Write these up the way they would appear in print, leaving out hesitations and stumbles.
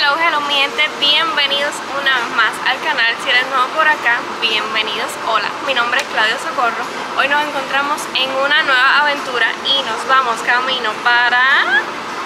Hello mi gente, bienvenidos una vez más al canal. Si eres nuevo por acá, bienvenidos. Hola, mi nombre es Claudia Socorro. Hoy nos encontramos en una nueva aventura y nos vamos camino para...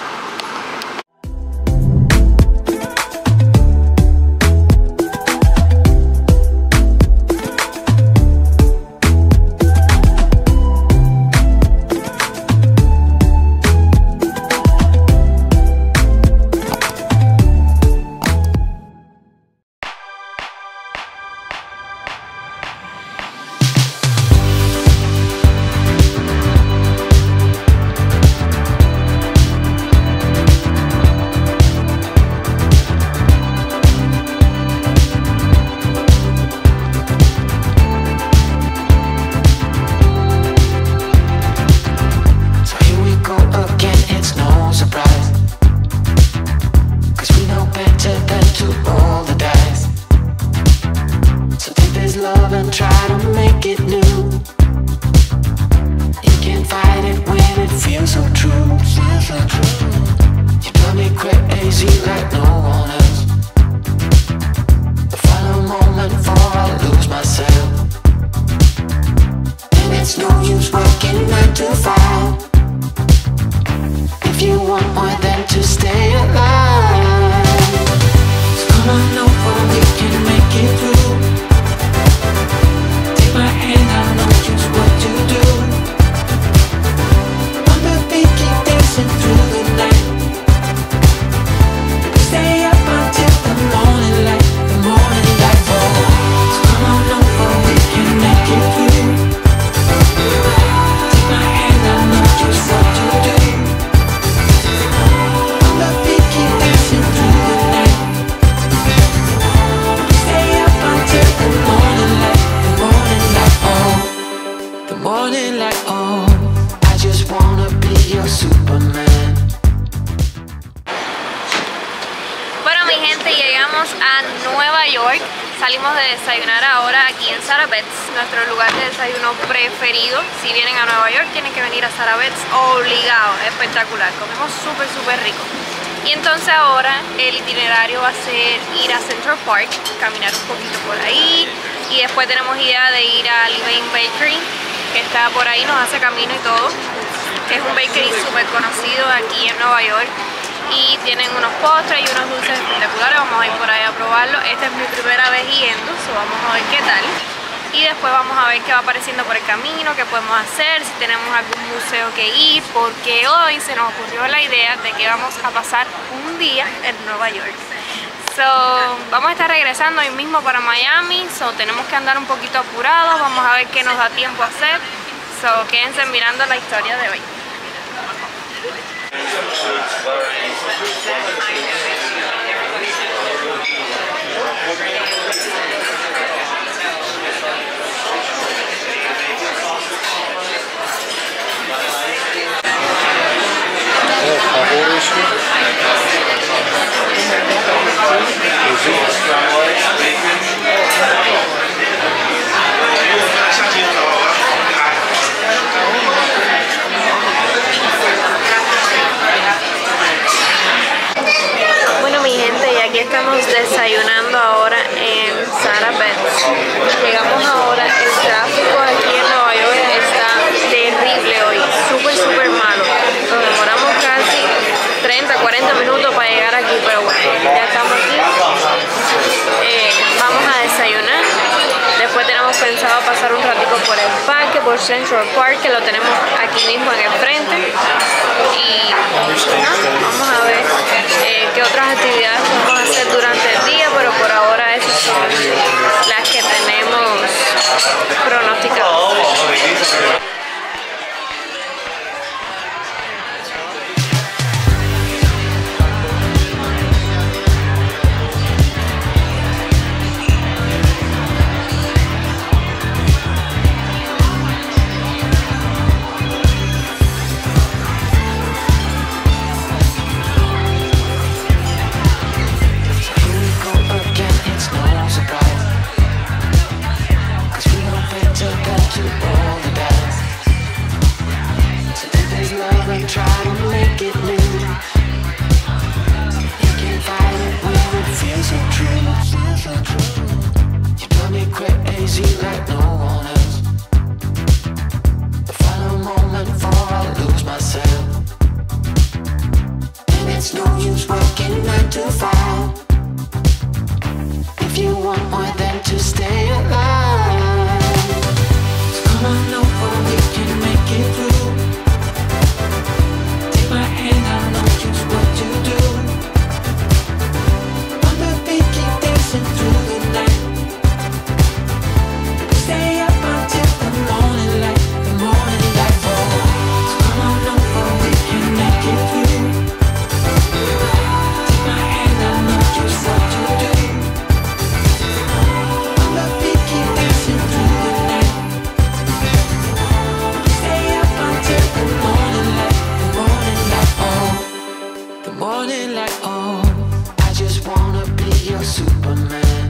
Salimos de desayunar ahora aquí en Sarah Beth's, nuestro lugar de desayuno preferido. Si vienen a Nueva York tienen que venir a Sarah Beth's, obligado, espectacular, comemos súper rico. Y entonces ahora el itinerario va a ser ir a Central Park, caminar un poquito por ahí, y después tenemos idea de ir a Levain Bakery, que está por ahí, nos hace camino y todo, que es un bakery súper conocido aquí en Nueva York. Y tienen unos postres y unos dulces espectaculares. Vamos a ir por ahí a probarlo. Esta es mi primera vez yendo, vamos a ver qué tal. Y después vamos a ver qué va apareciendo por el camino, qué podemos hacer, si tenemos algún museo que ir, porque hoy se nos ocurrió la idea de que vamos a pasar un día en Nueva York. Vamos a estar regresando hoy mismo para Miami, tenemos que andar un poquito apurados. Vamos a ver qué nos da tiempo a hacer. Quédense mirando la historia de hoy. Aquí estamos desayunando ahora en Sarah Beth's. Llegamos ahora, el tráfico aquí en Nueva York está terrible hoy, súper malo. Nos demoramos casi 30-40 minutos para llegar aquí, pero bueno, ya estamos aquí. Vamos a desayunar. Después tenemos pensado pasar un ratico por el parque, por Central Park, que lo tenemos aquí mismo en el frente. Y vamos a ver qué otras actividades vamos a hacer durante el día, pero por ahora esas son las que tenemos pronosticadas. no use working 9 to 5. If you want more than to stay alive, so come on over, we can make it through. Take my hand, I know just what to do. On the beat, keep dancing through the night. Stay up until the morning light, the morning light. Oh, so come on over, we can make it through. Take my hand, I know just what to do. On the beat, keep dancing through the night. Stay up until the morning light, the morning light. Oh, the morning light. Oh, I just wanna be your Superman.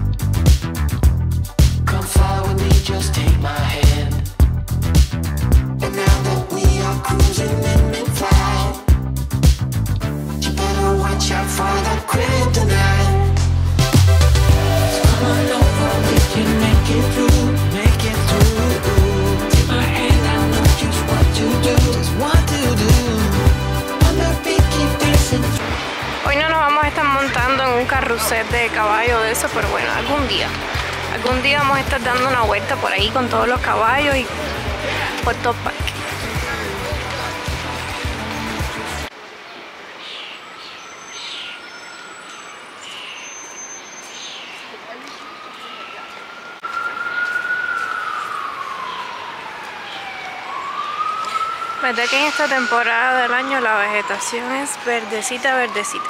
Come fly with me, just take my hand. And now that we are cruising in mid-flight, you better watch out for the kryptonite. So come on over, we can make it through, make it through. Take my hand, I know just what to do, just what to do. On the beat, keep dancing through. Hoy no nos vamos a estar montando en un carrusel de caballo de eso, pero bueno, algún día vamos a estar dando una vuelta por ahí con todos los caballos y por todo el parque. Verdad que en esta temporada del año la vegetación es verdecita, verdecita.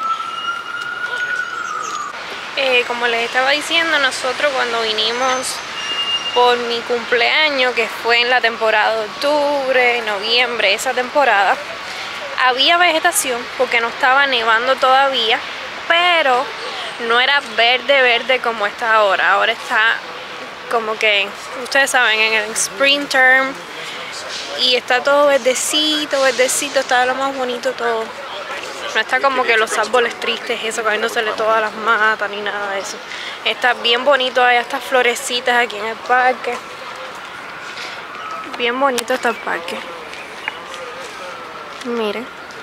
Como les estaba diciendo, nosotros cuando vinimos por mi cumpleaños, que fue en la temporada de octubre, noviembre, esa temporada, había vegetación porque no estaba nevando todavía, pero no era verde, verde como está ahora. Ahora está como que, ustedes saben, en el spring term, y está todo verdecito, verdecito, está lo más bonito todo. No está como que los árboles tristes, eso, cayéndosele todas las matas ni nada de eso. Está bien bonito, hay estas florecitas aquí en el parque. Bien bonito está el parque. Miren.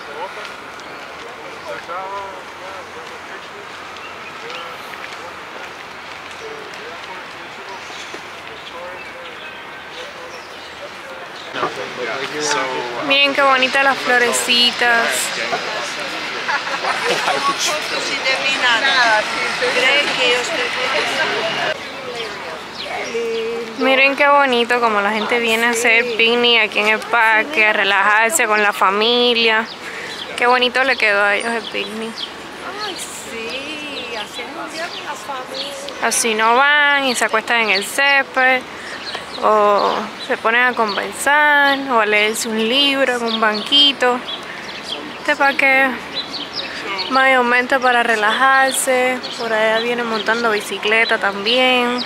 Miren qué bonitas las florecitas. Miren qué bonito como la gente viene a hacer picnic aquí en el parque, a relajarse con la familia. Qué bonito le quedó a ellos el picnic. Ay, sí, así es un día con la familia. Así no van y se acuestan en el césped, o se ponen a conversar, o a leerse un libro en un banquito. Este parque mayormente para relajarse. Por allá vienen montando bicicleta también.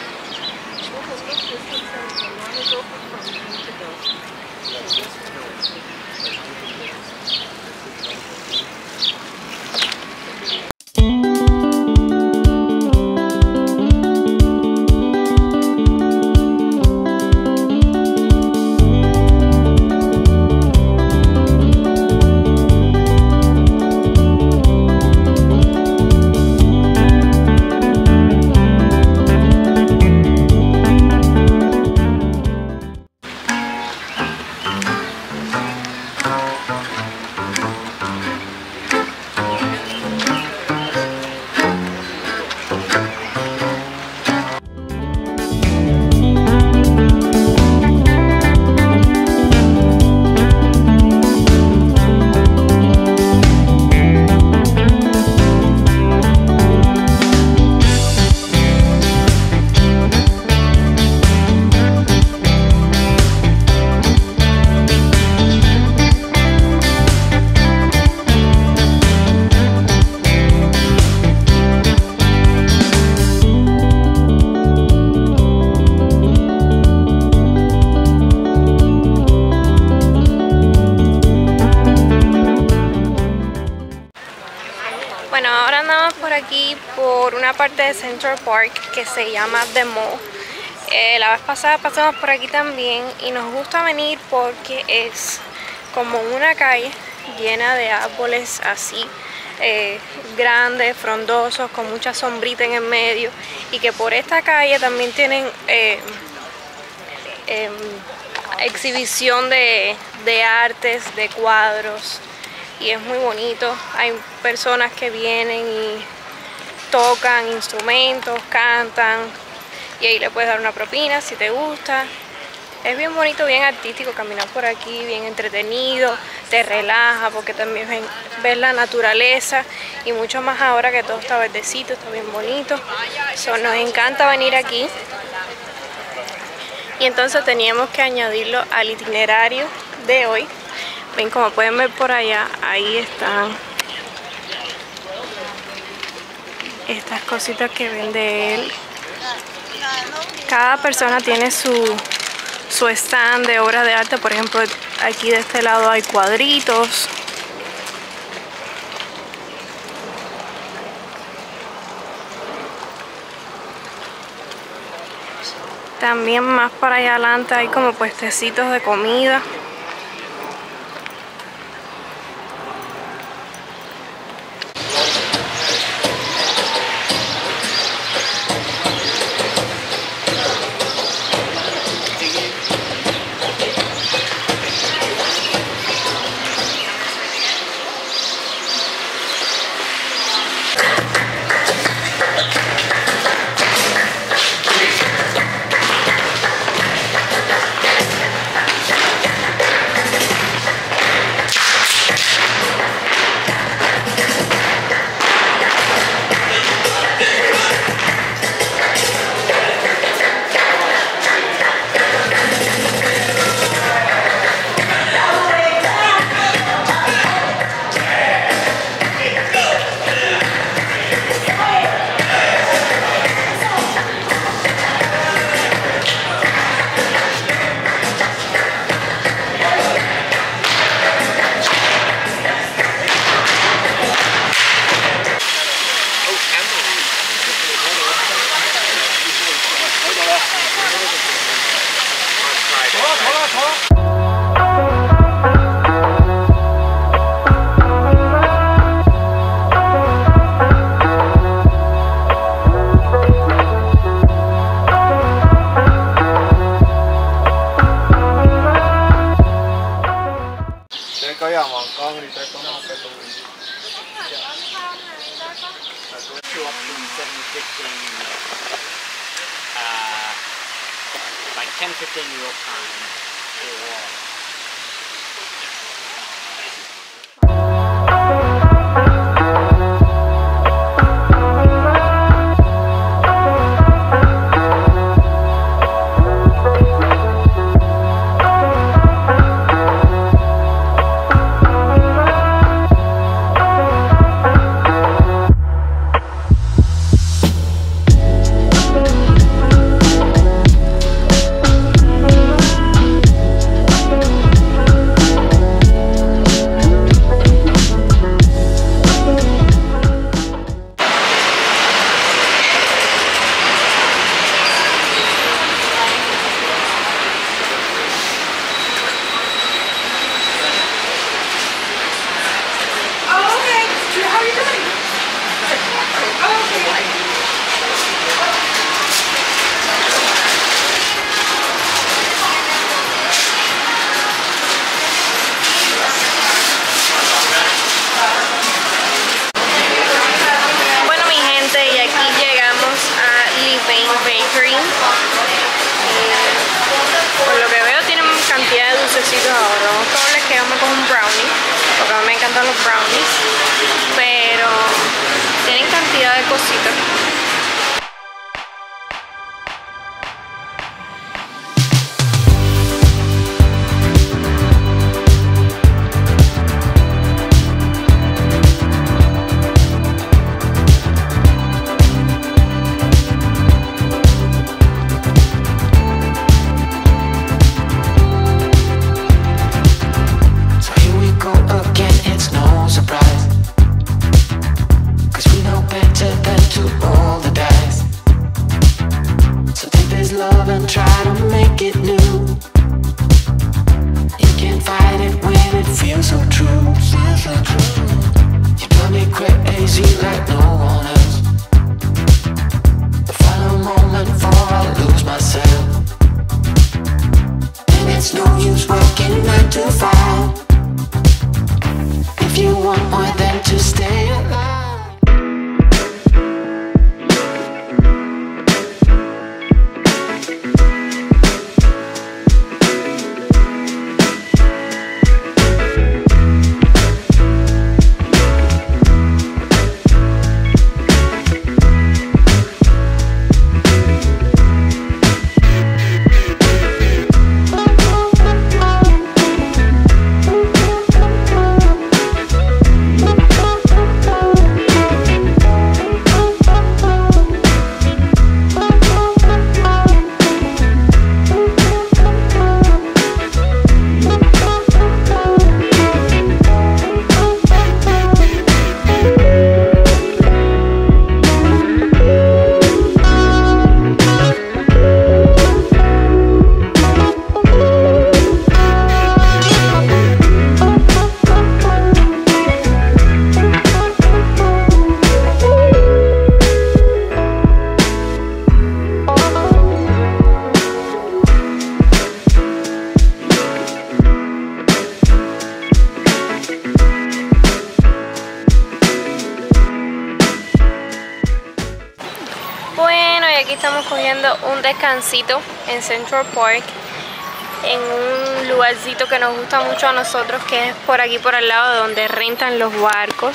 Aquí por una parte de Central Park que se llama The Mall. La vez pasada pasamos por aquí también y nos gusta venir porque es como una calle llena de árboles así grandes, frondosos, con mucha sombrita en el medio, y que por esta calle también tienen exhibición de artes, de cuadros, y es muy bonito. Hay personas que vienen y tocan instrumentos, cantan, y ahí le puedes dar una propina si te gusta. Es bien bonito, bien artístico caminar por aquí, bien entretenido, te relaja porque también ves la naturaleza, y mucho más ahora que todo está verdecito, está bien bonito. Nos encanta venir aquí, y entonces teníamos que añadirlo al itinerario de hoy. Ven, como pueden ver por allá, ahí están estas cositas que vende él. Cada persona tiene su stand de obras de arte. Por ejemplo, aquí de este lado hay cuadritos. También más para allá adelante hay como puestecitos de comida. Like 10-15 New York time or ahora. Vamos a probarles que yo me cojo un brownie, porque a mí me encantan los brownies, pero tienen cantidad de cositas. To crazy like no one else. The final moment before I lose myself. And it's no use working 9 to 5 if you want more than to stay alive. Aquí estamos cogiendo un descansito en Central Park, en un lugarcito que nos gusta mucho a nosotros, que es por aquí por al lado de donde rentan los barcos.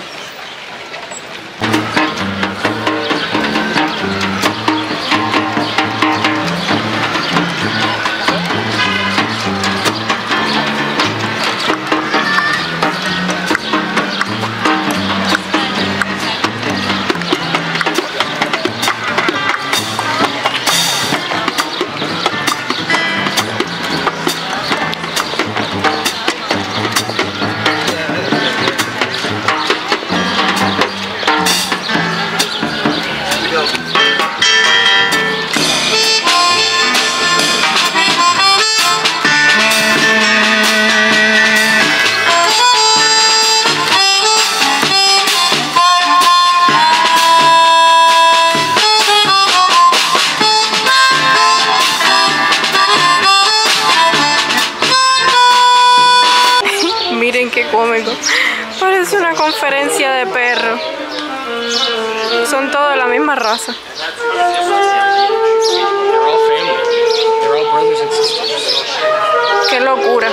Miren qué cómico. Parece una conferencia de perros. Son todos de la misma raza. Qué locura.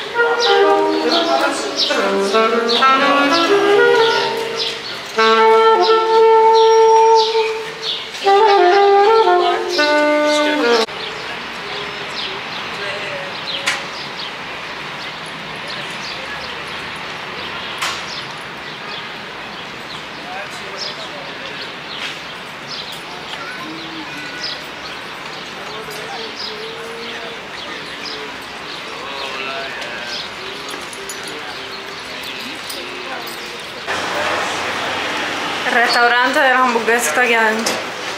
El restaurante de las hamburguesas está aquí adentro.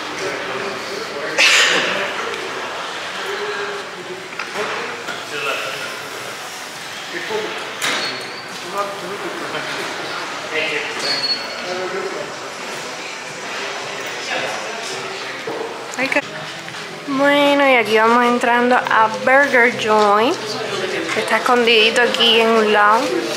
Bueno, y aquí vamos entrando a Burger Joint, que está escondidito aquí en un lado.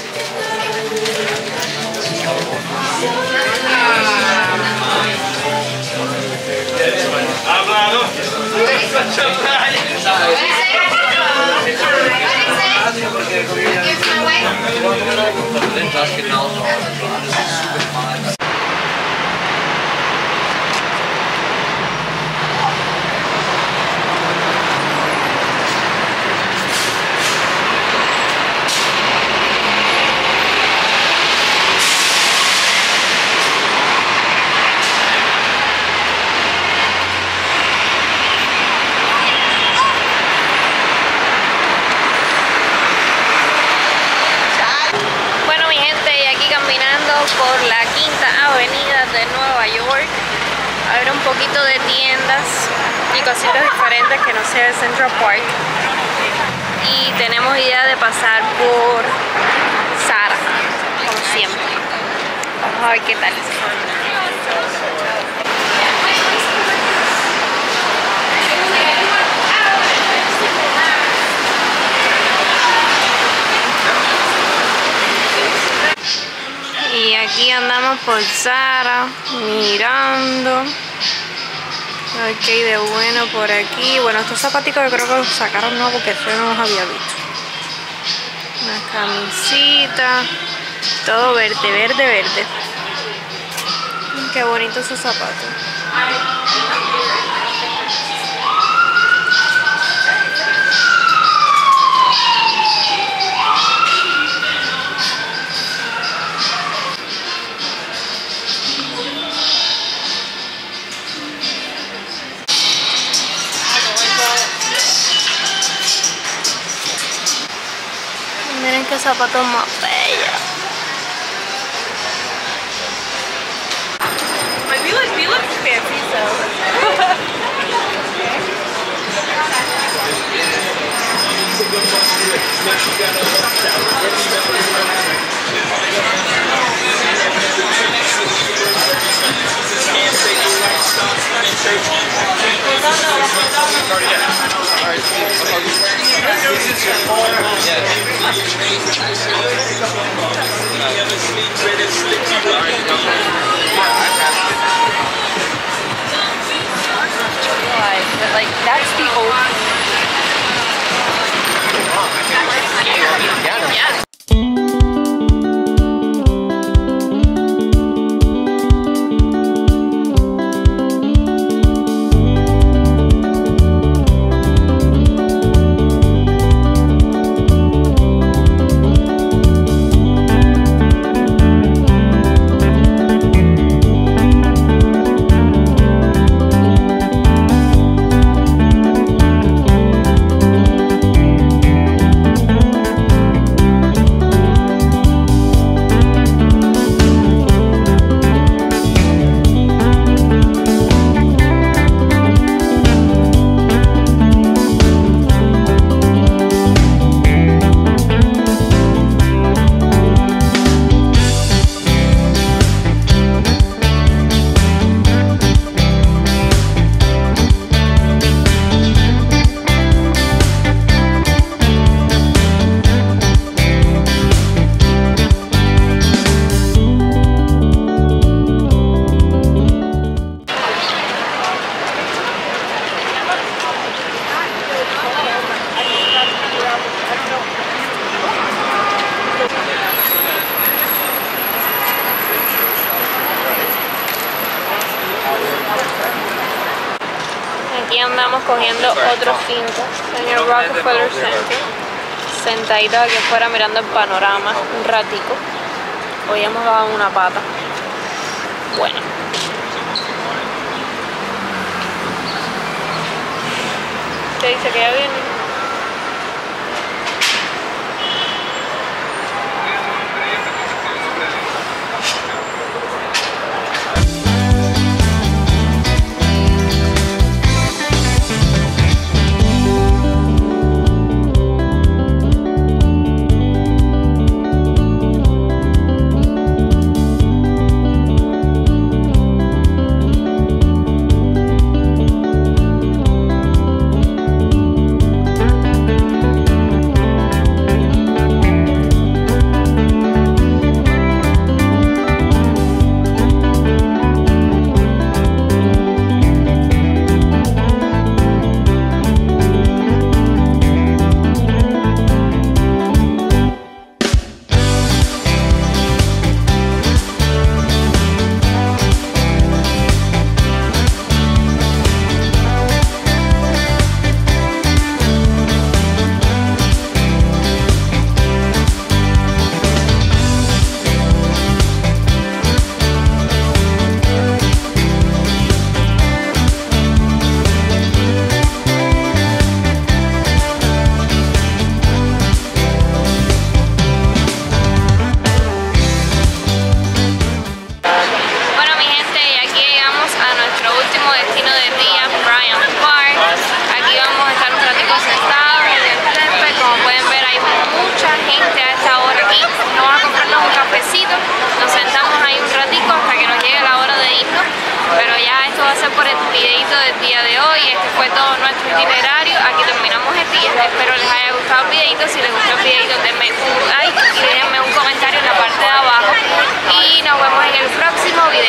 Por la Quinta Avenida de Nueva York a ver un poquito de tiendas y cositas diferentes que no sea de Central Park, y tenemos idea de pasar por Zara como siempre. Vamos a ver qué tal. Y aquí andamos por Zara, mirando a ver qué hay de bueno por aquí. Bueno, estos zapaticos yo creo que los sacaron nuevos porque yo no los había visto. Una camisita, todo verde, verde, verde. Qué bonitos esos zapatos. Miren qué zapatos más bellos. He looks fancy, Like that's the old. Aquí andamos cogiendo otros 5 en el Rockefeller Center, sentadito aquí afuera mirando el panorama un ratico. Hoy hemos dado una pata. Bueno. ¿Qué dice? Que ya viene. Espero les haya gustado el videito. Si les gustó el videito, denme un like y déjenme un comentario en la parte de abajo. Y nos vemos en el próximo video.